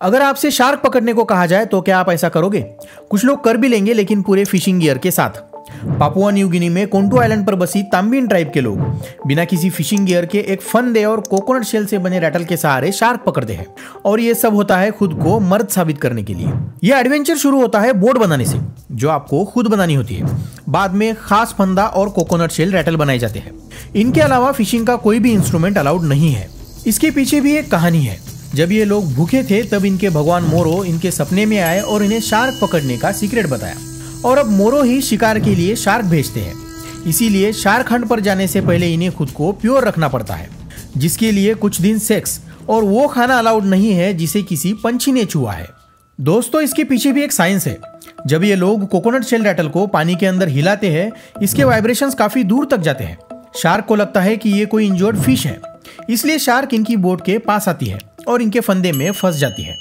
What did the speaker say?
अगर आपसे शार्क पकड़ने को कहा जाए तो क्या आप ऐसा करोगे? कुछ लोग कर भी लेंगे, लेकिन पूरे फिशिंग गियर के साथ। पापुआ न्यू गिनी में कोंटू आइलैंड पर बसी ताम्बिन ट्राइब के लोग बिना किसी फिशिंग गियर के एक फंदे और कोकोनट शेल से बने रैटल के सहारे शार्क पकड़ते हैं, और ये सब होता है खुद को मर्द साबित करने के लिए। यह एडवेंचर शुरू होता है बोट बनाने से, जो आपको खुद बनानी होती है। बाद में खास फंदा और कोकोनट शेल रैटल बनाए जाते हैं। इनके अलावा फिशिंग का कोई भी इंस्ट्रूमेंट अलाउड नहीं है। इसके पीछे भी एक कहानी है। जब ये लोग भूखे थे तब इनके भगवान मोरो इनके सपने में आए और इन्हें शार्क पकड़ने का सीक्रेट बताया, और अब मोरो ही शिकार के लिए शार्क भेजते हैं। इसीलिए शार्क हंट पर जाने से पहले इन्हें खुद को प्योर रखना पड़ता है, जिसके लिए कुछ दिन सेक्स और वो खाना अलाउड नहीं है जिसे किसी पंछी ने छुआ है। दोस्तों, इसके पीछे भी एक साइंस है। जब ये लोग कोकोनट शेल रैटल को पानी के अंदर हिलाते हैं, इसके वाइब्रेशंस काफी दूर तक जाते हैं। शार्क को लगता है कि ये कोई इंजर्ड फिश है, इसलिए शार्क इनकी बोट के पास आती है और इनके फंदे में फंस जाती है।